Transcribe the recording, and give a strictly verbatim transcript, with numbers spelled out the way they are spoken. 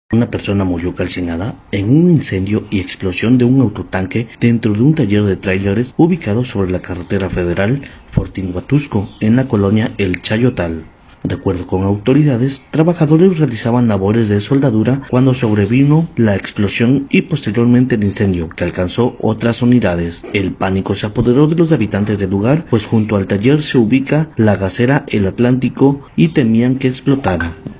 Una persona murió calcinada en un incendio y explosión de un autotanque dentro de un taller de tráileres ubicado sobre la carretera federal Fortín-Huatusco, en la colonia El Chayotal. De acuerdo con autoridades, trabajadores realizaban labores de soldadura cuando sobrevino la explosión y posteriormente el incendio, que alcanzó otras unidades. El pánico se apoderó de los habitantes del lugar, pues junto al taller se ubica la gasera El Atlántico y temían que explotara.